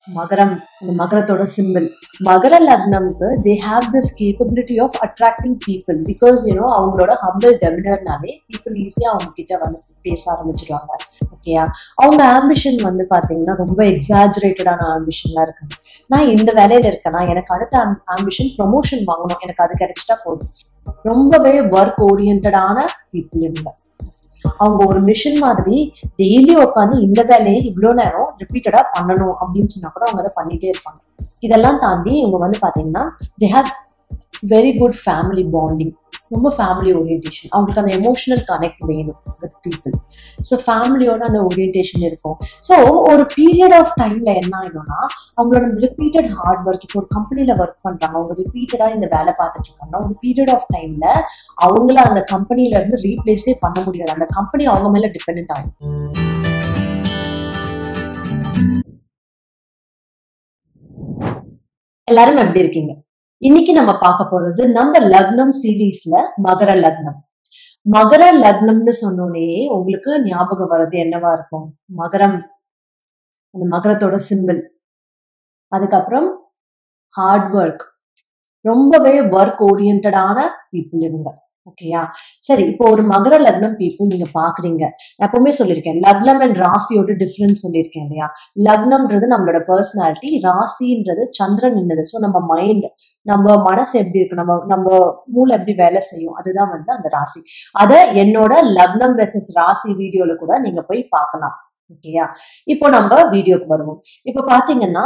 மகரம் அந்த மகரத்தோட simple. Makara லக்னம்க்கு they have this capability of attracting people because அவங்களோட humble demeanorனாலே people ஈஸியா அவங்க கிட்ட வந்து பேச ஆரம்பிச்சிருவாங்க. ஓகேயா? அவங்க ஆம்பிஷன் வந்து பாத்தீங்கன்னா ரொம்ப எக்ஸாஜரேட்டடான ஆம்பிஷன்லாம் இருக்காங்க. நான் இந்த வேலையில இருக்கேன்னா எனக்கு அடுத்த ஆம்பிஷன் ப்ரொமோஷன் வாங்கணும், எனக்கு அது கிடைச்சிட்டா போதும். ரொம்பவே ஒர்க் ஓரியன்டான பீப்புள் இருந்தா அவங்க ஒரு மிஷின் மாதிரி டெய்லி உட்காந்து இந்த வேலையை இவ்வளோ நேரம் ரிப்பீட்டடா பண்ணணும் அப்படின்னு சொன்னா கூட அவங்க அதை பண்ணிட்டே இருப்பாங்க. இதெல்லாம் தாண்டி இவங்க வந்து பாத்தீங்கன்னா they have very good family bonding, ரொம்ப ஃபேமிலி ஓரியன்டேஷன். அவங்களுக்கு அந்த எமோஷனல் கனெக்ட் வேணும் வித் பீப்புள். ஸோ ஃபேமிலியோட அந்த ஓரியன்டேஷன் இருக்கும். ஸோ ஒரு பீரியட் ஆஃப் டைம்ல என்ன ஆயிடும்னா அவங்களோட ரிப்பீட்டட் ஹார்ட் ஒர்க், இப்போ ஒரு கம்பெனில ஒர்க் பண்றாங்க, அவங்க ரிப்பீட்டடா இந்த வேலை பார்த்துட்டு இருக்காங்க. ஒரு பீரியட் ஆஃப் டைம்ல அவங்கள அந்த கம்பெனில இருந்து ரீப்ளேஸே பண்ண முடியாது. அந்த கம்பெனி அவங்க மேல டிபெண்ட் ஆகும். எல்லாரும் எப்படி இருக்கீங்க? இன்னைக்கு நம்ம பார்க்க போறது நம்ம லக்னம் சீரீஸ்ல மகர லக்னம். மகர லக்னம்னு சொன்னோடனே உங்களுக்கு ஞாபகம் வர்றது என்னவா இருக்கும்? மகரம், அந்த மகரத்தோட சிம்பிள். அதுக்கப்புறம் ஹார்ட் ஒர்க், ரொம்பவே ஒர்க் ஓரியன்டான பீப்புள் இவங்க. ஓகேயா? சரி, இப்போ ஒரு மகர லக்னம் பீப்புள் நீங்க பாக்குறீங்க. நான் எப்பவுமே சொல்லியிருக்கேன், லக்னம் அண்ட் ராசியோட டிஃபரன்ஸ் சொல்லியிருக்கேன் இல்லையா? லக்னம்ன்றது நம்மளோட பர்சனாலிட்டி, ராசின்றது சந்திரன் நின்னது. ஸோ நம்ம மைண்ட், நம்ம மனசு எப்படி இருக்கு, நம்ம மூளை எப்படி வேலை செய்யும், அதுதான் வந்து அந்த ராசி. அத என்னோட லக்னம் வெர்சஸ் ராசி வீடியோல கூட நீங்க போய் பார்க்கலாம். ஓகேயா? இப்போ நம்ம வீடியோக்கு வருவோம். இப்போ பாத்தீங்கன்னா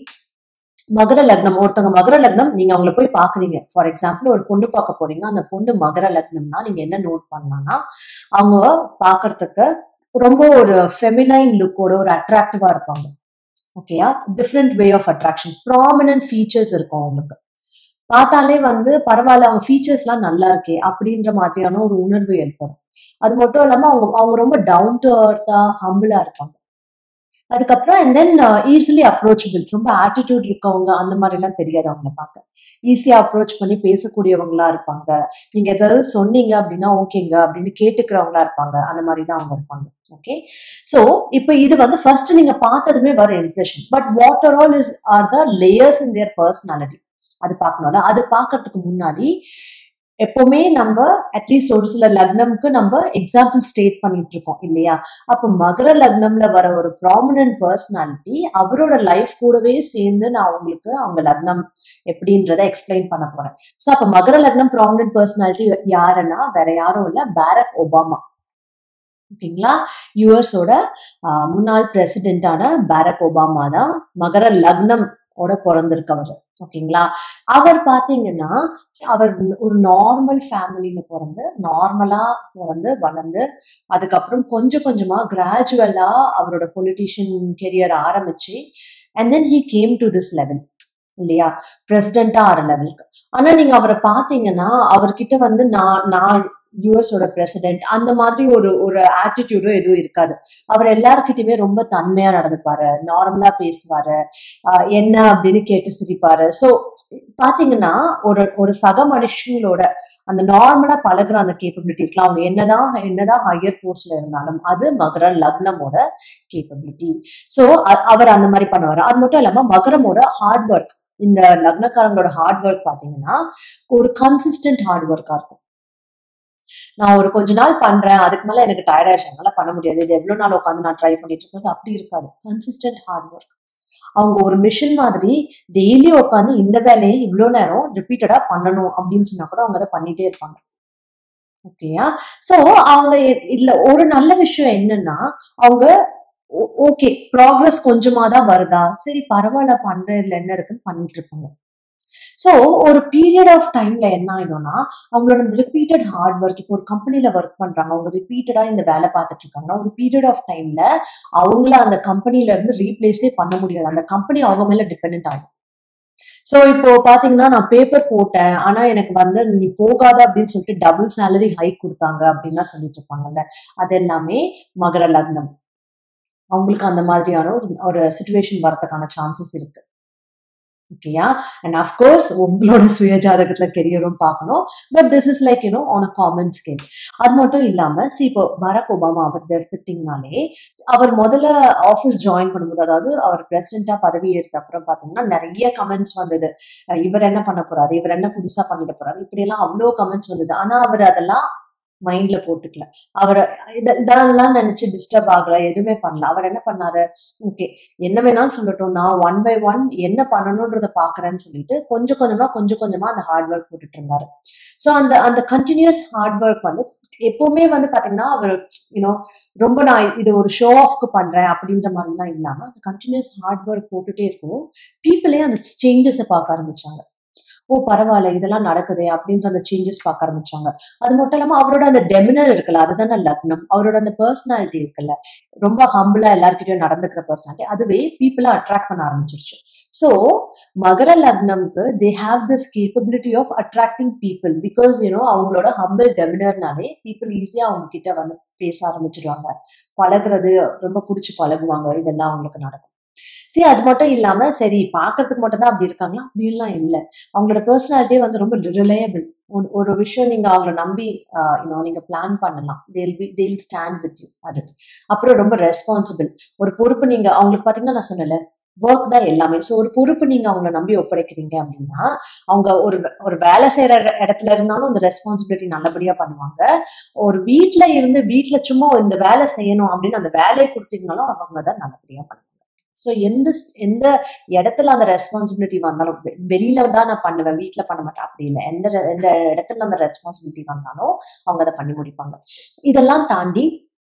மகர லக்னம், ஒருத்தவங்க மகர லக்னம் நீங்க அவங்களை போய் பாக்குறீங்க. ஃபார் எக்ஸாம்பிள் ஒரு பொண்ணு பார்க்க போறீங்க, அந்த பொண்ணு மகர லக்னம்னா நீங்க என்ன நோட் பண்ணலாம்னா அவங்க பாக்குறதுக்கு ரொம்ப ஒரு ஃபெமினைன் லுக்கோட ஒரு அட்ராக்டிவா இருப்பாங்க. ஓகேயா? Different way of attraction, prominent features இருக்கும் அவங்களுக்கு. பார்த்தாலே வந்து பரவாயில்ல, அவங்க ஃபீச்சர்ஸ் எல்லாம் நல்லா இருக்கே அப்படின்ற மாதிரியான ஒரு உணர்வு ஏற்படும். அது மட்டும் இல்லாம அவங்க அவங்க ரொம்ப டவுன் டு அர்த்தா, ஹம்பிளா இருப்பாங்க. அதுக்கப்புறம் அண்ட் தென் ஈஸிலி அப்ரோச்சபிள், ரொம்ப ஆட்டிடியூட் இருக்கவங்க அந்த மாதிரி எல்லாம் தெரியாது அவங்கள பார்க்க. ஈஸியா அப்ரோச் பண்ணி பேசக்கூடியவங்களா இருப்பாங்க. நீங்க ஏதாவது சொன்னீங்க அப்படின்னா ஓகேங்க அப்படின்னு கேட்டுக்கிறவங்களா இருப்பாங்க. அந்த மாதிரி தான் அவங்க இருப்பாங்க. ஓகே, சோ இப்போ இது வந்து ஃபர்ஸ்ட் நீங்க பார்த்ததுமே வர impression. But what are is are the layers in their personality, அது பார்க்கணும்ல. அது பார்க்கறதுக்கு முன்னாடி எப்பவுமே நம்ம அட்லீஸ்ட் ஒரு சில லக்னம்க்கு நம்ம எக்ஸாம்பிள் ஸ்டேட் பண்ணிட்டு இருக்கோம் இல்லையா? அப்போ மகர லக்னம்ல வர ஒரு ப்ராமினன்ட் பர்சனாலிட்டி அவரோட லைஃப் கூடவே சேர்ந்து நான் உங்களுக்கு அவங்க லக்னம் எப்படின்றத எக்ஸ்பிளைன் பண்ண போறேன். ஸோ அப்போ மகர லக்னம் ப்ராமினன்ட் பர்சனாலிட்டி யாருன்னா வேற யாரும் இல்ல, பாரக் ஒபாமா. ஓகேங்களா? யுஎஸோட முன்னாள் பிரசிடென்டான பாரக் ஒபாமா தான் மகர லக்னம் ஓட பிறந்திருக்கவர். ஓகேங்களா? அவர் பாத்தீங்கன்னா அவர் ஒரு நார்மல் ஃபேமிலியில நார்மலா பிறந்து வளர்ந்து அதுக்கப்புறம் கொஞ்சம் கொஞ்சமா கிராஜுவலா அவரோட பொலிட்டிஷியன் கெரியர் ஆரம்பிச்சு and then he came to this level இல்லையா? பிரசிடென்டா ஆற லெவலுக்கு. ஆனா நீங்க அவரை பாத்தீங்கன்னா அவர்கிட்ட வந்து நான் யுஎஸோட பிரசிடென்ட் அந்த மாதிரி ஒரு ஆட்டிடியூடோ எதுவும் இருக்காது. அவர் எல்லாருக்கிட்டயுமே ரொம்ப தன்மையா நடந்துப்பாரு, நார்மலா பேசுவாரு, என்ன அப்படின்னு கேட்டு சிரிப்பாரு. சோ பாத்தீங்கன்னா ஒரு சக மனுஷங்களோட அந்த நார்மலா பழகுற அந்த கேப்பபிலிட்டி இருக்கலாம். அவங்க என்னதான் ஹையர் போஸ்ட்ல இருந்தாலும் அது மகர லக்னமோட கேப்பபிலிட்டி. சோ அவர் அந்த மாதிரி பண்ணுவாரு. அது மட்டும் இல்லாம மகரமோட ஹார்ட் ஒர்க், இந்த லக்னக்காரங்களோட ஹார்ட் ஒர்க் பாத்தீங்கன்னா ஒரு கன்சிஸ்டன்ட் ஹார்ட் ஒர்க்கா இருக்கும். நான் ஒரு கொஞ்ச நாள் பண்றேன், அதுக்கு மேல எனக்கு டயர்ட் ஆயிடுச்சு, என்னால பண்ண முடியாது, இது எவ்வளவு நாள் உட்காந்து நான் ட்ரை பண்ணிட்டு இருக்கிறது அப்படி இருக்காது. Consistent hard work. அவங்க ஒரு மிஷின் மாதிரி டெய்லி உட்காந்து இந்த வேலையை இவ்வளவு நேரம் ரிப்பீட்டடா பண்ணணும் அப்படின்னு சொன்னா கூட அவங்க அதை பண்ணிட்டே இருப்பாங்க. ஓகேயா? சோ அவங்க இதுல ஒரு நல்ல விஷயம் என்னன்னா அவங்க ஓகே ப்ராக்ரஸ் கொஞ்சமா தான் வருதா, சரி பரவாயில்ல பண்றதுல என்ன இருக்குன்னு பண்ணிட்டு இருப்பாங்க. சோ ஒரு பீரியட் ஆஃப் டைம்ல என்ன ஆயிடும்னா அவங்களோட ரிப்பீட்டட் ஹார்ட் ஒர்க், இப்போ ஒரு கம்பெனில ஒர்க் பண்றாங்க, அவங்க ரிப்பீட்டடா இந்த வேலை பார்த்துட்டு இருக்காங்கன்னா ஒரு பீரியட் ஆஃப் டைம்ல அவங்கள அந்த கம்பெனில இருந்து ரீப்ளேஸே பண்ண முடியாது. அந்த கம்பெனி அவங்க மேல டிபெண்ட் ஆகும். சோ இப்போ பாத்தீங்கன்னா நான் பேப்பர் போட்டேன், ஆனா எனக்கு வந்து நீ போகாத அப்படின்னு சொல்லிட்டு டபுள் சேலரி ஹைக் கொடுத்தாங்க அப்படின்னு சொல்லிட்டு இருப்பாங்கல்ல, அது எல்லாமே மகர லக்னம். அவங்களுக்கு அந்த மாதிரியான ஒரு சுச்சுவேஷன் வரதுக்கான சான்சஸ் இருக்கு. ஓகேயா? அண்ட் அஃப்கோர்ஸ் உங்களோட சுய ஜாதகத்துல கெரியரும் பார்க்கணும். But this is like on a common scale. அது மட்டும் இல்லாம இப்போ பராக் ஒபாமா அவர் எடுத்துக்கிட்டீங்கனாலே, அவர் முதல்ல ஆஃபீஸ் ஜாயின் பண்ணும்போது, அதாவது அவர் பிரசிடென்டா பதவி ஏற்ற அப்புறம் பாத்தீங்கன்னா நிறைய கமெண்ட்ஸ் வந்தது. இவர் என்ன பண்ண போறாரு, இவர் என்ன புதுசா பண்ணிட போறாரு, இப்படி எல்லாம் அவ்வளோ கமெண்ட்ஸ் வந்தது. ஆனா அவர் அதெல்லாம் மைண்ட்ல போட்டுக்கல. அவர் இதெல்லாம் நினைச்சு டிஸ்டர்ப் ஆகல, எதுவுமே பண்ணல. அவர் என்ன பண்ணாரு, ஓகே என்ன வேணாலும் சொல்லட்டும், நான் ஒன் பை ஒன் என்ன பண்ணணும்ன்றத பாக்குறேன்னு சொல்லிட்டு கொஞ்சம் கொஞ்சமா அந்த ஹார்ட் ஒர்க் போட்டுட்டு இருந்தாரு. ஸோ அந்த அந்த கண்டினியூஸ் ஹார்ட் ஒர்க் வந்து எப்பவுமே வந்து பாத்தீங்கன்னா அவர் யூனோ ரொம்ப நான் இது ஒரு ஷோ ஆஃப்க்கு பண்றேன் அப்படின்ற மாதிரிலாம் இல்லாம அந்த கண்டினியூஸ் ஹார்ட் ஒர்க் போட்டுட்டே இருக்கும். பீப்புளே அந்த சேஞ்சஸை பார்க்க ஆரம்பிச்சாங்க. ஓ பரவாயில்ல இதெல்லாம் நடக்குதே அப்படின்ற அந்த சேஞ்சஸ் பார்க்க ஆரம்பிச்சாங்க. அது மட்டும் இல்லாம அவரோட அந்த டெமினர் இருக்குல்ல, அதுதானே லக்னம். அவரோட அந்த பர்சனாலிட்டி இருக்குல்ல, ரொம்ப ஹம்பிளா எல்லார்கிட்டயும் நடந்துக்கிற பர்சனாலிட்டி, அதுவே பீப்புளை அட்ராக்ட் பண்ண ஆரம்பிச்சிருச்சு. ஸோ மகர லக்னம்க்கு they have this capability of attracting people because அவங்களோட ஹம்பிள் டெமினர்னாலே பீப்புள் ஈஸியா அவங்க கிட்ட வந்து பேச ஆரம்பிச்சிடுவாங்க, பழகுறது ரொம்ப பிடிச்சி பழகுவாங்க. இதெல்லாம் அவங்களுக்கு நடக்கும். சரி அது மட்டும் இல்லாம சரி பாக்குறதுக்கு மட்டும் தான் அப்படி இருக்காங்களா, அப்படின்லாம் இல்லை. அவங்களோட பர்சனாலிட்டியே வந்து ரொம்ப ரிலையபிள். ஒரு விஷயம் நீங்க அவங்கள நம்பி நீங்க பிளான் பண்ணலாம். they'll stand with you. அது அப்புறம் ரொம்ப ரெஸ்பான்சிபிள். ஒரு பொறுப்பு நீங்க அவங்களுக்கு பாத்தீங்கன்னா நான் சொன்னல ஒர்க் தான் எல்லாமே. ஸோ ஒரு பொறுப்பு நீங்க அவங்கள நம்பி ஒப்படைக்கிறீங்க அப்படின்னா அவங்க ஒரு ஒரு வேலை செய்யற இடத்துல இருந்தாலும் அந்த ரெஸ்பான்சிபிலிட்டி நல்லபடியா பண்ணுவாங்க. ஒரு வீட்டுல இருந்து வீட்டுல சும்மா இந்த வேலை செய்யணும் அப்படின்னு அந்த வேலையை கொடுத்தீங்கனாலும் அவங்க தான் நல்லபடியா பண்ணுவாங்க. ஸோ எந்த எந்த இடத்துல அந்த ரெஸ்பான்சிபிலிட்டி வந்தாலும் வெளியில தான் நான் பண்ணுவேன், வீட்டுல பண்ண மாட்டேன் அப்படி இல்லை. எந்த இடத்துல அந்த ரெஸ்பான்சிபிலிட்டி வந்தாலும் அவங்க அதை பண்ணி முடிப்பாங்க. இதெல்லாம் தாண்டி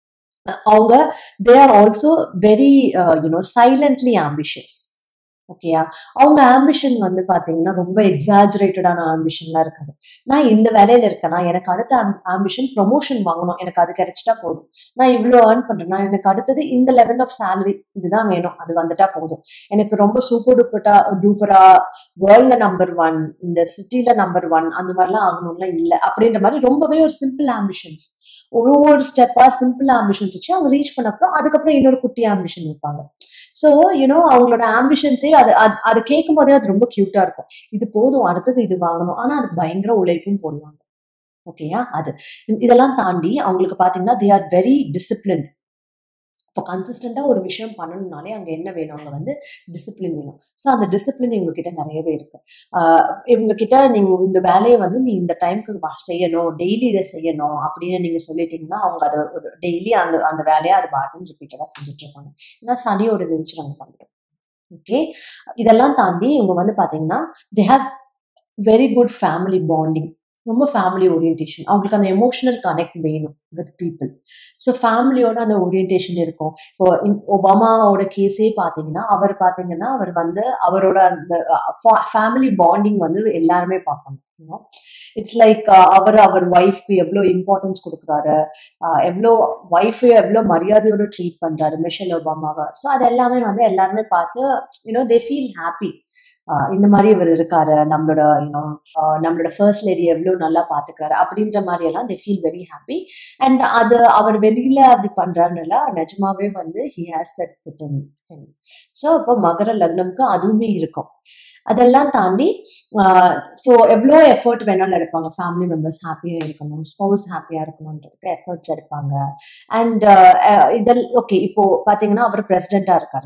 அவங்க they are also very silently ambitious. ஓகேயா? அவங்க ஆம்பிஷன் வந்து பாத்தீங்கன்னா ரொம்ப எக்ஸாஜரேட்டடான ஆம்பிஷன்லாம் இருக்காது. நான் இந்த வேலையில இருக்கேன்னா எனக்கு அடுத்த ஆம்பிஷன் ப்ரொமோஷன் வாங்கணும், எனக்கு அது கிடைச்சிட்டா போதும். நான் இவ்வளோ ஏர்ன் பண்றேன்னா எனக்கு அடுத்தது இந்த லெவல் ஆஃப் சேலரி இதுதான் வேணும், அது வந்துட்டா போதும். எனக்கு ரொம்ப சூப்பர் டூப்பரா வேர்ல்ட்ல நம்பர் 1, இந்த சிட்டில நம்பர் 1 அந்த மாதிரிலாம் ஆகணும்லாம் இல்லை. அப்படின்ற மாதிரி ரொம்பவே ஒரு சிம்பிள் ஆம்பிஷன்ஸ், ஒரு ஸ்டெப்பா சிம்பிள் ஆம்பிஷன்ஸ் வச்சு அவங்க ரீச் பண்ணப்போ அதுக்கப்புறம் இன்னொரு குட்டி ஆம்பிஷன் வைப்பாங்க. ஸோ அவங்களோட ஆம்பிஷன்ஸே அது கேட்கும் போதே அது ரொம்ப கியூட்டா இருக்கும். இது போதும், அடுத்தது இது வாங்கணும். ஆனா அதுக்கு பயங்கர உழைப்பும் போடுவாங்க. ஓகேயா? இதெல்லாம் தாண்டி அவங்களுக்கு பாத்தீங்கன்னா தே ஆர் வெரி டிசிப்ளின். இப்போ கன்சிஸ்டண்டா ஒரு விஷயம் பண்ணணும்னாலே அங்க என்ன வேணும், அங்க வந்து டிசிப்ளின் வேணும். ஸோ அந்த டிசிப்ளின் இவங்க கிட்ட நிறையவே இருக்கு. இவங்க கிட்ட நீங்க இந்த வேலையை வந்து நீ இந்த டைமுக்கு செய்யணும், டெய்லி இதை செய்யணும் அப்படின்னு நீங்க சொல்லிட்டீங்கன்னா அவங்க அதை ஒரு டெய்லி அந்த அந்த வேலையை அது பாட்டுன்னு ரிப்பீட்டடா செஞ்சுட்டு இருப்பாங்க. ஏன்னா சனியோட நேச்சர் அங்க பண்றோம். ஓகே, இதெல்லாம் தாண்டி இவங்க வந்து பாத்தீங்கன்னா they have very good family bonding. ரொம்ப ஃபேமிலி ஓரியன்டேஷன். அவங்களுக்கு அந்த எமோஷனல் கனெக்ட் வேணும் வித் பீப்புள். ஸோ ஃபேமிலியோட அந்த ஓரியன்டேஷன் இருக்கும். இப்போ ஒபாமாவோட கேஸே பார்த்தீங்கன்னா அவர் வந்து அவரோட அந்த ஃபேமிலி பாண்டிங் வந்து எல்லாருமே பார்ப்பாங்க. இட்ஸ் லைக் அவர் ஒய்ஃப்க்கு எவ்வளோ இம்பார்ட்டன்ஸ் கொடுக்குறாரு, எவ்வளோ மரியாதையோட ட்ரீட் பண்றாரு மிஷேல் ஒபாமாவை. ஸோ அது எல்லாமே வந்து எல்லாருமே பார்த்து தே ஃபீல் ஹாப்பி. இந்த மாதிரி இவர் இருக்காரு, நம்மளோட ஃபர்ஸ்ட் லேடி எவ்வளவு நல்லா பாத்துக்கிறாரு அப்படின்ற மாதிரி எல்லாம் they feel very happy. And அது அவர் வெளியில அப்படி பண்றாருனால நிஜமாவே வந்து he has that within him. So இப்போ மகர லக்னம்க்கு அதுவுமே இருக்கும். அதெல்லாம் தாண்டி ஸோ எவ்வளோ எஃபர்ட் வேணாலும் எடுப்பாங்க. ஃபேமிலி மெம்பர்ஸ் ஹாப்பியா இருக்கணும், ஸ்பௌஸ் ஹாப்பியா இருக்கணும்ன்றதுக்கு எஃபர்ட்ஸ் எடுப்பாங்க. அண்ட் ஓகே இப்போ பாத்தீங்கன்னா அவர் பிரசிடென்டா இருக்காரு.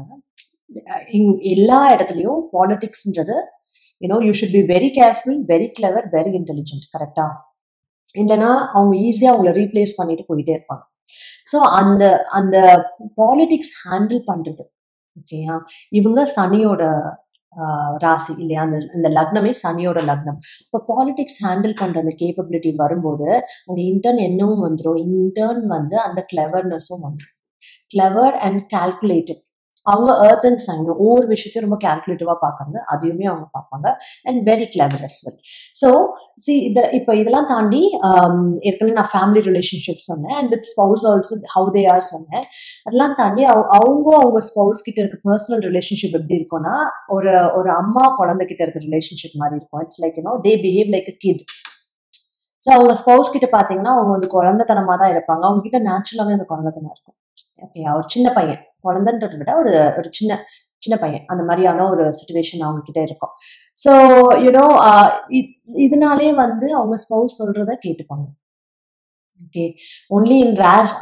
எல்லா இடத்துலயும் பாலிடிக்ஸ்ன்றது you should be very careful, very clever, very intelligent. கரெக்டா? இல்லைன்னா அவங்க ஈஸியா அவங்கள ரீப்ளேஸ் பண்ணிட்டு போயிட்டே இருப்பாங்க. ஸோ அந்த அந்த பாலிடிக்ஸ் ஹேண்டில் பண்றது ஓகேயா, இவங்க சனியோட ராசி இல்லையா, அந்த லக்னமே சனியோட லக்னம். இப்போ பாலிடிக்ஸ் ஹேண்டில் பண்ற அந்த கேப்பபிலிட்டி வரும்போது அவங்க இன்டர்ன் என்னவும் வந்துடும், இன்டர்ன் வந்து அந்த கிளவர்னஸும் வந்துடும். Clever and calculative. அவங்க எர்த் அண்ட் சைன் ஒவ்வொரு விஷயத்தையும் ரொம்ப கால்குலேட்டிவா பார்ப்பாங்க, அதையுமே அவங்க பார்ப்பாங்க. And very clever as well. So இப்போ இதெல்லாம் தாண்டி ஏற்கனவே நான் ஃபேமிலி ரிலேஷன்ஷிப் சொன்னேன், and with spouse also how they are சொன்னேன். அதெல்லாம் தாண்டி அவங்க ஸ்பௌஸ் கிட்ட இருக்க பர்சனல் ரிலேஷன்ஷிப் எப்படி இருக்கும்னா ஒரு அம்மா குழந்தை கிட்ட இருக்க ரிலேஷன்ஷிப் மாதிரி இருக்கும். It's like they behave like a kid. So அவங்க ஸ்பௌஸ் கிட்ட பாத்தீங்கன்னா அவங்க வந்து குழந்தைத்தனமா தான் இருப்பாங்க. அவங்க கிட்ட நேச்சுரலாவே அந்த குழந்தைத்தனம் இருக்கும். ஓகே, ஒரு சின்ன பையன், குழந்தைன்றதை விட ஒரு சின்ன சின்ன பையன் அந்த மாதிரியான ஒரு சுச்சுவேஷன் அவங்க கிட்ட இருக்கும். ஸோ யூனோ இதனாலே வந்து அவங்க ஸ்பௌஸ் சொல்றத கேட்டுப்பாங்க. ஓகே, ஒன்லி இன்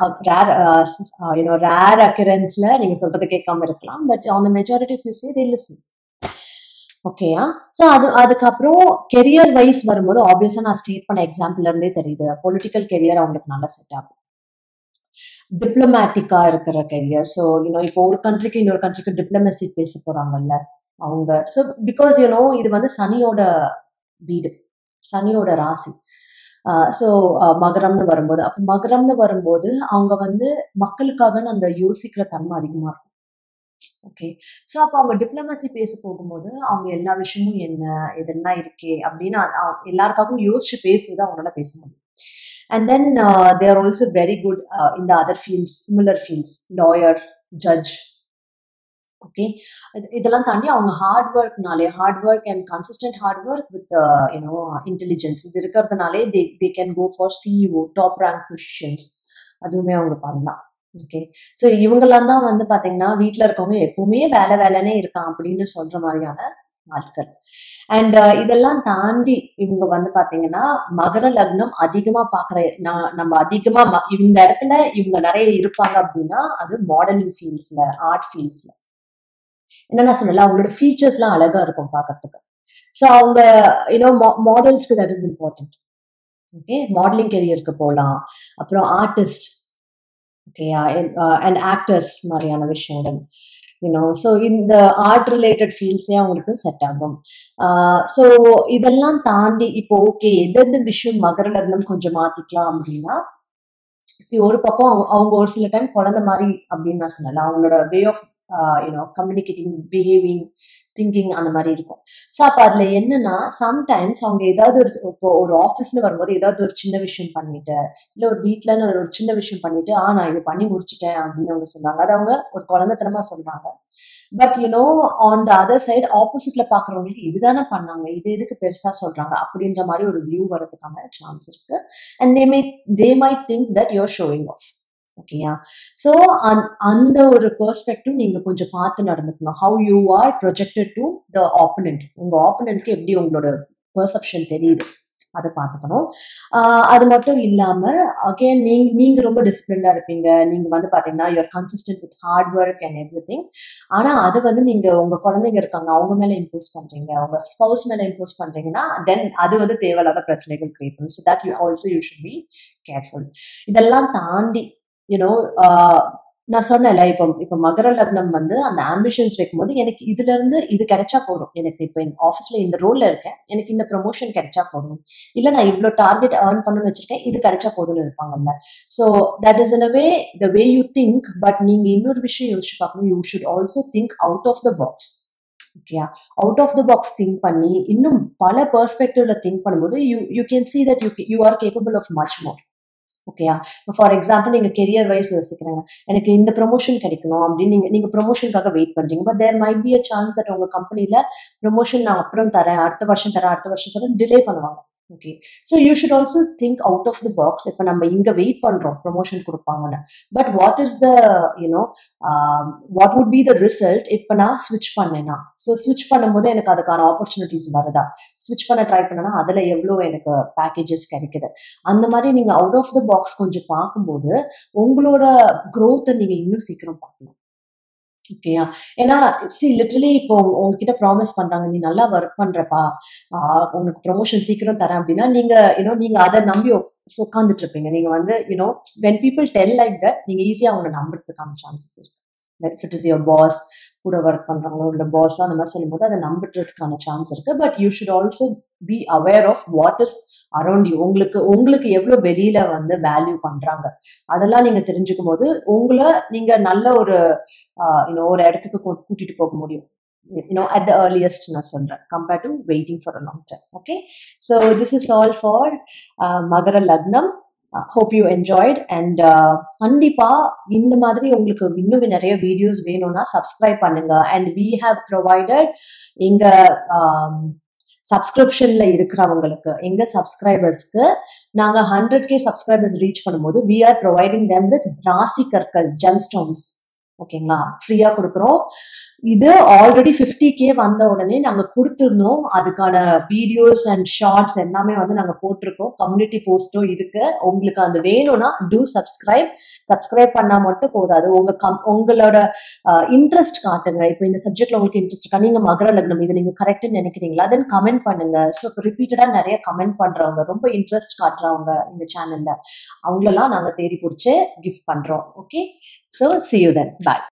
ரேர் அக்கரன்ஸ்ல நீங்க சொல்றதை கேட்காம இருக்கலாம், but on the majority of you say they listen. ஓகேயா? ஸோ அதுக்கப்புறம் கெரியர் வைஸ் வரும்போது ஆப்வியஸா நான் ஸ்டேட் பண்ண எக்ஸாம்பிள்ல இருந்தே தெரியுது, பொலிட்டிக்கல் கெரியர் அவங்களுக்கு நல்லா செட் ஆகும். டிப்ளமேட்டிக்கா இருக்கிற கெரியர், ஸோ இப்போ ஒரு கண்ட்ரிக்கு இன்னொரு கண்ட்ரிக்கு டிப்ளமசி பேச போறாங்கல்ல அவங்க. ஸோ பிகாஸ் இது வந்து சனியோட வீடு, சனியோட ராசி. ஸோ மகரம்னு வரும்போது, அப்போ மகரம்னு வரும்போது அவங்க வந்து மக்களுக்காக அந்த யோசிக்கிற தன்மை அதிகமா இருக்கும். ஓகே, ஸோ அப்போ அவங்க டிப்ளமசி பேச போகும்போது அவங்க எல்லா விஷயமும் என்ன இதெல்லாம் இருக்கே அப்படின்னு எல்லாருக்காகவும் யோசிச்சு பேசுறது அவங்களால பேச முடியும். And then they are also very good in the other fields, similar fields, lawyer, judge. Okay, இதெல்லாம் தாண்டி அவங்க hard work and consistent hard work with intelligence இது இருக்கிறதுனாலே they can go for CEO, top rank positions, அதுவுமே அவங்க பண்ணலாம். Okay, so இவங்கெல்லாம் தான் வந்து பாத்தீங்கன்னா வீட்டுல இருக்கவங்க எப்பவுமே வேலைனே இருக்கான் அப்படின்னு சொல்ற மாதிரியான ஆட்கள். அண்ட் இதெல்லாம் தாண்டி இவங்க வந்து பாத்தீங்கன்னா மகர லக்னம் அதிகமா பாக்குற நம்ம அதிகமா இந்த இடத்துல இவங்க நிறைய இருப்பாங்க அப்படின்னா அது மாடலிங் ஃபீல்ட்ஸ்ல, ஆர்ட் ஃபீல்ட்ஸ்ல. என்னன்னா சொல்லல, அவங்களோட ஃபீச்சர்ஸ் எல்லாம் அழகா இருக்கும் பாக்குறதுக்கு. ஸோ அவங்க மாடல்ஸ்க்கு that is important. Okay, modelling கெரியருக்கு போகலாம், அப்புறம் ஆர்டிஸ்ட், ஓகேயா, அண்ட் ஆக்டர்ஸ் மாதிரியான விஷயங்கள். ஸோ இந்த ஆர்ட் ரிலேட்டட் ஃபீல்ட்ஸே அவங்களுக்கு செட் ஆகும். ஸோ இதெல்லாம் தாண்டி இப்போ ஓகே எந்தெந்த விஷயம் மகர லக்னம் கொஞ்சம் மாத்திக்கலாம் அப்படின்னா, ஒரு பக்கம் அவங்க ஒரு சில டைம் குழந்தை மாதிரி அப்படின்னு நான் சொன்னல, அவங்களோட way of communicating, behaving, thinking அந்த மாதிரி இருக்கும். ஸோ அப்போ அதுல என்னன்னா சம்டைம்ஸ் அவங்க ஏதாவது இப்போ ஒரு ஆஃபீஸ்ல வரும்போது ஏதாவது ஒரு சின்ன விஷயம் பண்ணிட்டு, இல்லை ஒரு வீட்டுலன்னு ஒரு சின்ன விஷயம் பண்ணிட்டு நான் இது பண்ணி முடிச்சுட்டேன் அப்படின்னு அவங்க சொன்னாங்க. அது அவங்க ஒரு குழந்தைத்தனமா சொல்றாங்க. But on the other side ஆப்போசிட்ல பாக்குறவங்களுக்கு இதுதானே பண்ணாங்க, இது எதுக்கு பெருசா சொல்றாங்க அப்படின்ற மாதிரி ஒரு வியூ வரதுக்கான சான்ஸ் இருக்கு. And they might think that you are showing off. ஓகேயா? ஸோ அந்த ஒரு பெர்ஸ்பெக்டிவ் நீங்க கொஞ்சம் பார்த்து நடந்துக்கணும். How you are projected to the opponent, உங்க ஆப்பனண்ட்க்கு எப்படி உங்களோட பெர்செப்ஷன் தெரியுது அதை பார்த்துக்கணும். அது மட்டும் இல்லாம அகேன் நீங்க ரொம்ப டிசிப்ளின்டா இருப்பீங்க, நீங்க வந்து பாத்தீங்கன்னா you're consistent with hard work and everything. ஆனா அது வந்து நீங்க உங்க குழந்தைங்க இருக்காங்க அவங்க மேல இம்போஸ் பண்றீங்க, உங்க ஸ்பௌஸ் மேல இம்போஸ் பண்றீங்கன்னா தென் அது வந்து தேவையில்லாத பிரச்சனைகள் கிரியேட் பண்ணும். So that you should be careful. இதெல்லாம் தாண்டி நான் சொன்னேன்ல, இப்ப மகர லக்னம் வந்து அந்த ஆம்பிஷன்ஸ் வைக்கும்போது எனக்கு இதுல இருந்து இது கிடைச்சா போதும், எனக்கு இப்ப இந்த ஆஃபீஸ்ல இந்த ரோல்ல இருக்கேன், எனக்கு இந்த ப்ரொமோஷன் கிடைச்சா போதும், இல்ல நான் இவ்வளவு டார்கெட் ஏர்ன் பண்ணணும்னு வச்சிருக்கேன், இது கிடைச்சா போதும்னு இருப்பாங்கல்ல. So that is in a way the way you think. But நீங்க இன்னொரு விஷயம் யோசிச்சு பார்க்கணும், you should also think out of the box. ஓகேயா? Out of the box think பண்ணி இன்னும் பல பெர்ஸ்பெக்டிவ்ல திங்க் பண்ணும்போது you can see that you are capable of much more. ஓகேயா? ஃபார் எக்ஸாம்பிள் நீங்க கெரியர் வைஸ் யோசிக்கிறீங்க, எனக்கு இந்த ப்ரொமோஷன் கிடைக்கணும் அப்படின்னு நீங்க ப்ரொமோஷனுக்காக வெயிட் பண்றீங்க. But there might be a chance that உங்க கம்பெனில ப்ரொமோஷன் நான் அப்புறம் தரேன், அடுத்த வருஷம் தரேன் டிலே பண்ணுவாங்க. Okay, so you should also think out of the box. இப்போ நம்ம இங்க வெயிட் பண்றோம் ப்ரொமோஷன் கொடுப்பாங்கன்னு, but what is the what would be the result இப்போ நான் ஸ்விட்ச் பண்ணேன்னா? ஸோ ஸ்விட்ச் பண்ணும்போது எனக்கு அதுக்கான ஆப்பர்ச்சுனிட்டிஸ் வருதா, ஸ்விட்ச் பண்ண ட்ரை பண்ணனா அதுல எவ்வளோ எனக்கு பேக்கேஜஸ் கிடைக்குது, அந்த மாதிரி நீங்க அவுட் ஆஃப் த பாக்ஸ் கொஞ்சம் பார்க்கும்போது உங்களோட க்ரோத்தை நீங்க இன்னும் சீக்கிரம் பார்க்கலாம். ஓகேயா? ஏன்னா லிட்டரலி இப்போ உங்ககிட்ட ப்ராமிஸ் பண்றாங்க, நீ நல்லா ஒர்க் பண்றப்பா, உனக்கு ப்ரொமோஷன் சீக்கிரம் தரேன் அப்படின்னா நீங்க அதை நம்பி உட்காந்துட்டு இருப்பீங்க. நீங்க வந்து when people tell like that, நீங்க ஈஸியா அவங்களை நம்புறதுக்கான சான்சஸ் இருக்கு. if it is your boss, கூட ஒர்க் பண்றாங்களோ இல்ல பாஸோ அந்த மாதிரி சொல்லும் போது அதை நம்புறதுக்கான சான்ஸ் இருக்கு. But you should also be aware of what is around you. உங்களுக்கு எவ்வளவு வெளியில வந்து வேல்யூ பண்றாங்க அதெல்லாம் நீங்க தெரிஞ்சுக்கும் போது உங்களை நீங்க நல்ல ஒரு ஒரு இடத்துக்கு கூட்டிட்டு போக முடியும். At the earliest நான் சொல்றேன், compared to waiting for a long time. Okay, so this is all for Magara Lagnam. Hope you enjoyed. And கண்டிப்பா இந்த மாதிரி உங்களுக்கு இன்னும் நிறைய வீடியோஸ் வேணும்னா சப்ஸ்கிரைப் பண்ணுங்க. And we have provided எங்க சப்ஸ்கிரிப்ஷன்ல இருக்கிறவங்களுக்கு, எங்க சப்ஸ்கிரைபர்ஸ்க்கு நாங்க 100K சப்ஸ்கிரைபர்ஸ் ரீச் பண்ணும்போது we are providing them with ராசி கற்கள், ஜெம்ஸ்டோன்ஸ். ஓகேங்களா? ஃப்ரீயா கொடுக்குறோம். இது ஆல்ரெடி 50K வந்த உடனே நாங்க கொடுத்துருந்தோம். அதுக்கான வீடியோஸ் அண்ட் ஷார்ட்ஸ் எல்லாமே வந்து நாங்க போட்டிருக்கோம். கம்யூனிட்டி போஸ்டும் இருக்கு. உங்களுக்கு அது வேணும்னா டூ சப்ஸ்கிரைப் பண்ணா மட்டும் போதாது. உங்களோட இன்ட்ரெஸ்ட் காட்டுங்க. இப்போ இந்த சப்ஜெக்ட்ல உங்களுக்கு இன்ட்ரெஸ்ட் இருக்கா, நீங்க மகர லக்னம் இது நீங்க கரெக்ட்னு நினைக்கிறீங்களா, தென் கமெண்ட் பண்ணுங்க. ஸோ ரிப்பீட்டடா நிறைய கமெண்ட் பண்றவங்க, ரொம்ப இன்ட்ரெஸ்ட் காட்டுறவங்க இந்த சேனல்ல, அவங்களெல்லாம் நாங்க தேடி பிடிச்சி கிஃப்ட் பண்றோம். Okay, so see you then. Bye.